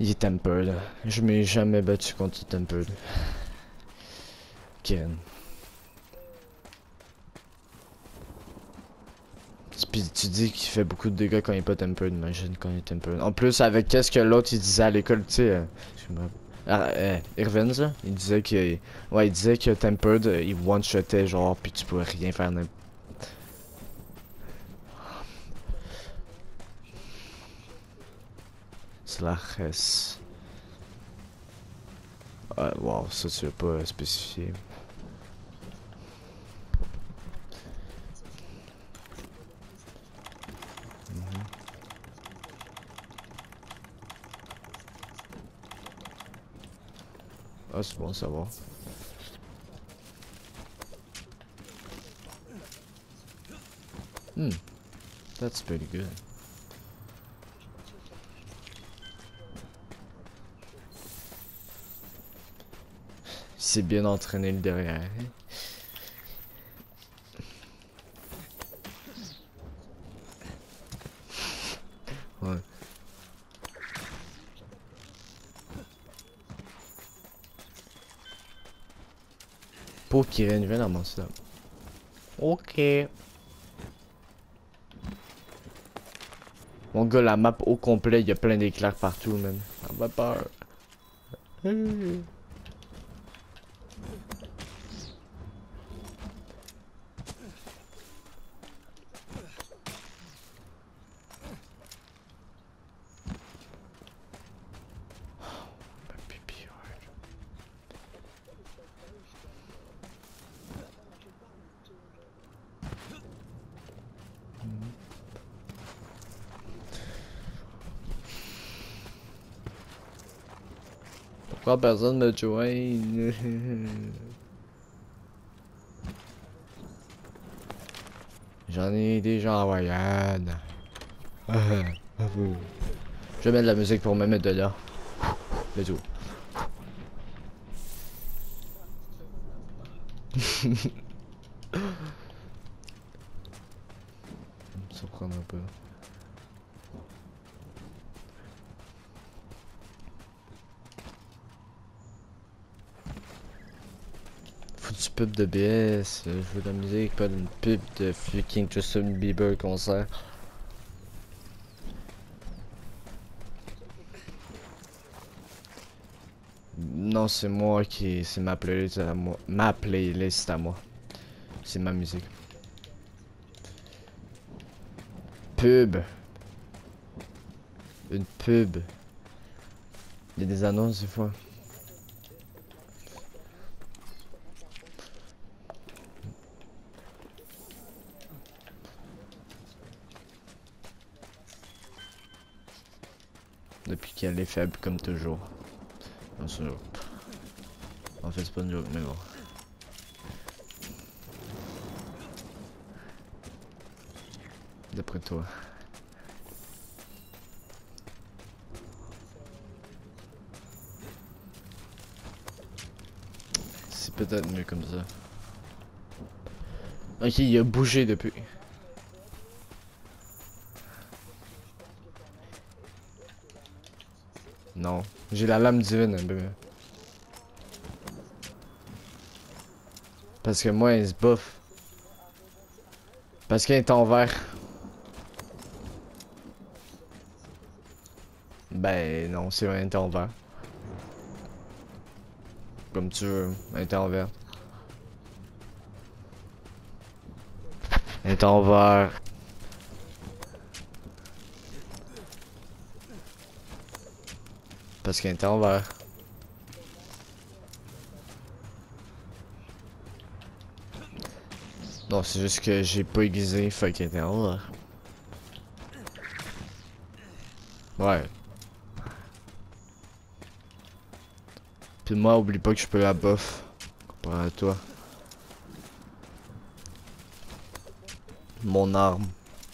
Il est tempered. Je m'ai jamais battu contre tempered. Ken. Puis tu dis qu'il fait beaucoup de dégâts quand il est pas tempered, imagine quand il est tempered. En plus, avec qu'est-ce que l'autre il disait à l'école, tu sais. Irvin, ça, il disait que. Ouais, il disait que tempered, il one-shotait genre, puis tu pouvais rien faire. Slash. Wow, ça tu veux pas spécifier. Ah, c'est bon à savoir. That's pretty good. C'est bien entraîné le derrière. Hein? Ouais. Pour qu'il revienne dans mon stop. Ok. Mon gars, la map au complet, il y a plein d'éclairs partout, man. Ça va peur. Pourquoi personne me joint? J'en ai déjà en voyade. Je vais mettre de la musique pour me mettre dedans. Let's go. Ça prend un peu. Foutu pub de BS, je veux de la musique, pas d'une pub de fucking Justin Bieber concert. Non, c'est moi qui. C'est ma playlist à moi. Ma playlist à moi. C'est ma musique. Pub. Une pub. Il y a des annonces des fois. Depuis qu'elle est faible comme toujours. Bien sûr. En fait, c'est pas une joke, mais bon. D'après toi. C'est peut-être mieux comme ça. Ok, il a bougé depuis. Non. J'ai la lame divine, bébé. Parce que moi, il se buff. Parce qu'il est en vert. Ben non, c'est un temps vert. Comme tu veux, un temps vert. Un temps vert. Parce qu'il est en vert. Non, c'est juste que j'ai pas aiguisé, fait qu'il était en vert. Ouais. Puis moi, oublie pas que je peux la buff. Comparé à toi. Mon arme.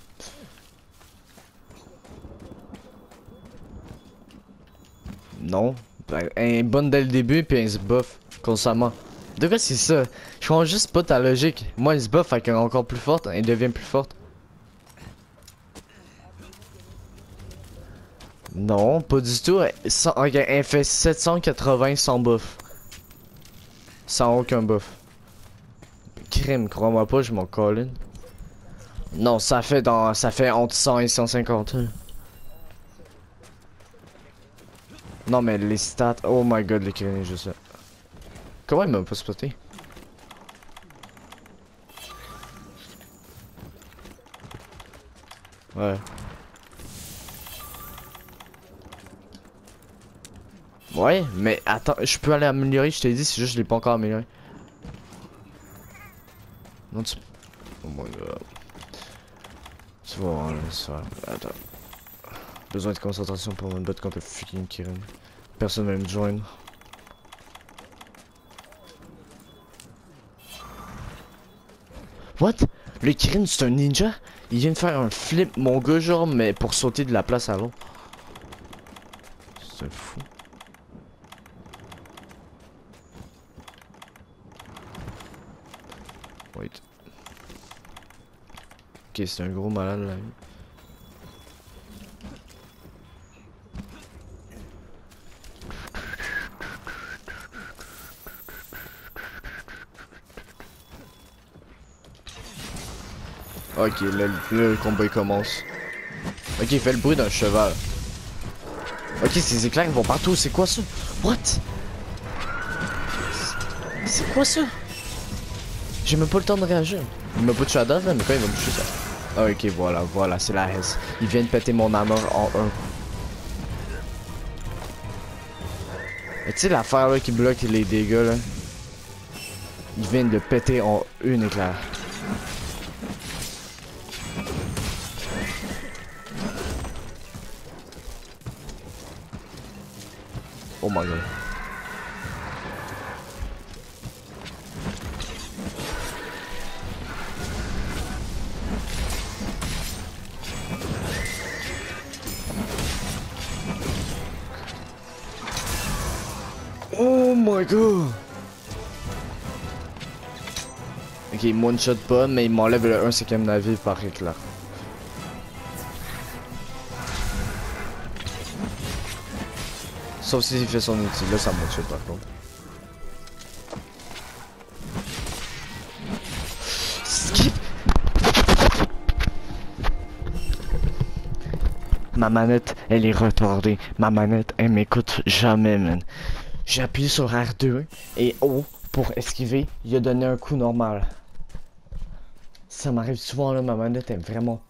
Non. Ben, elle est bonne dès le début, puis elle se buff constamment. De quoi c'est ça? Je comprends juste pas ta logique. Moi, elle se buff, fait qu'elle est encore plus forte, elle devient plus forte. Non, pas du tout. Regarde, elle fait 780 sans buff. Sans aucun buff. Crime, crois-moi pas, je m'en colle. Non, ça fait entre 100 et 150. Non, mais les stats. Oh my god, les crines, juste là. Comment il m'a pas spoté? Ouais. Ouais, mais attends, je peux aller améliorer, je t'ai dit, c'est juste que je l'ai pas encore amélioré. Non, tu... Oh my god. Tu vas voir, là, ça. Attends. Besoin de concentration pour me battre contre le fucking Kirin. Personne va me joindre. What? Le Kirin, c'est un ninja? Il vient de faire un flip, mon gars, genre, mais pour sauter de la place à l'autre. C'est fou. Wait. Ok, c'est un gros malade là. Ok, là, le combat il commence. Ok, il fait le bruit d'un cheval. Ok, ces éclairs ils vont partout, c'est quoi ça? What? C'est quoi ça? J'ai même pas le temps de réagir. Il m'a pas touché à date là, mais quand il va me toucher ça. Ah, ok, voilà, c'est la haise. Il vient de péter mon armor en un coup. Tu sais l'affaire là qui bloque les dégâts là? Il vient de le péter en une éclair. Oh my god. Oh my god. Ok, il one shot pas, mais il m'enlève le 1/5 de la vie par éclair. Sauf s'il fait son outil, là ça one shot par contre. Skip. Ma manette, elle est retardée. Ma manette, elle m'écoute jamais, man. J'ai appuyé sur R2 et O pour esquiver, il a donné un coup normal. Ça m'arrive souvent là, ma manette est vraiment...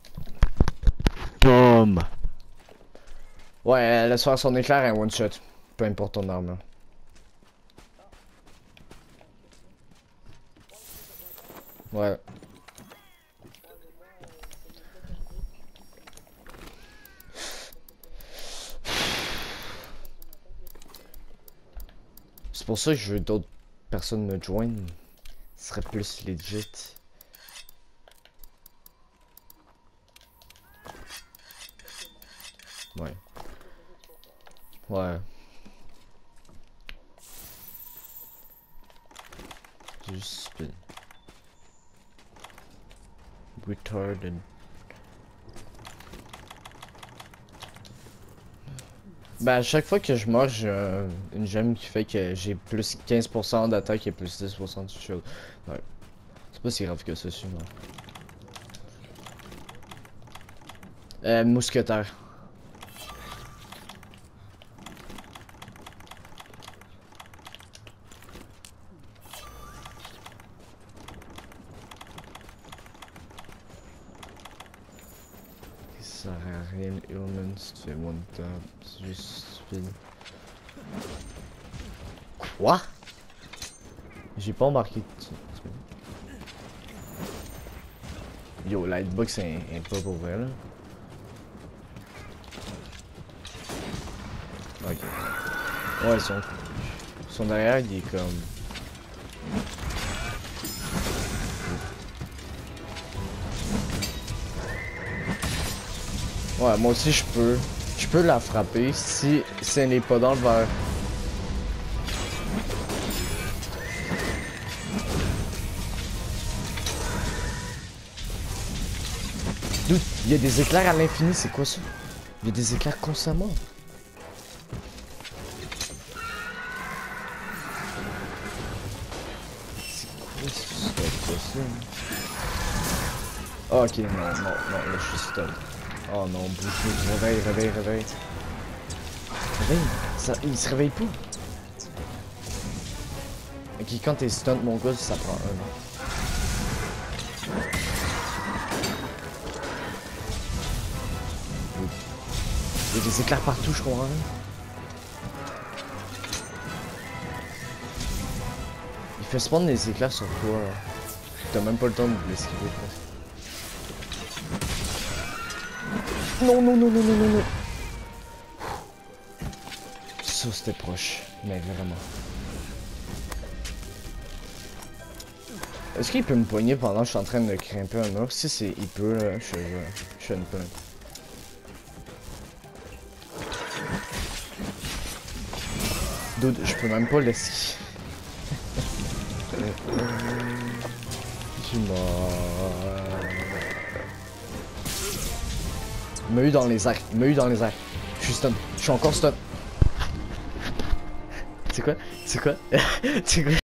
Boom! Ouais, elle laisse faire son éclair et un one shot. Peu importe ton arme. Ouais. C'est pour ça que je veux d'autres personnes me joindre. Ce serait plus legit. Ouais. Ouais. Juste spin. Retarded. Ben à chaque fois que je meurs, j'ai une gemme qui fait que j'ai plus 15% d'attaque et plus 10% de shield. Ouais. C'est pas si grave que ça, sinon. Mousquetaire. Ça sert à rien, Human, si tu fais one tap, c'est juste spin. Quoi? J'ai pas embarqué. Yo, la hitbox est pas pour vrai là. Ok. Ouais, son derrière, il est comme. Ouais, moi aussi je peux la frapper si elle n'est pas dans le verre. Dude, il y a des éclairs à l'infini, c'est quoi ça? Il y a des éclairs constamment. C'est quoi ce stuff là? Oh, ok, non, là je suis stun. Oh non, bouge, réveille. Réveille, ça, il se réveille pas. Ok, quand t'es stun, mon gars, ça prend un. Il y a des éclairs partout, je crois. Il fait spawn des éclairs sur toi. T'as même pas le temps de l'esquiver presque. Non. Ça c'était proche, mais vraiment. Est-ce qu'il peut me poigner pendant que je suis en train de grimper un mur? Si c'est il peut, là, je fais une plainte. Dude, je peux même pas l'esquiver. Je suis mort. Il m'a eu dans les airs. Je suis stun. Je suis encore stun. C'est quoi?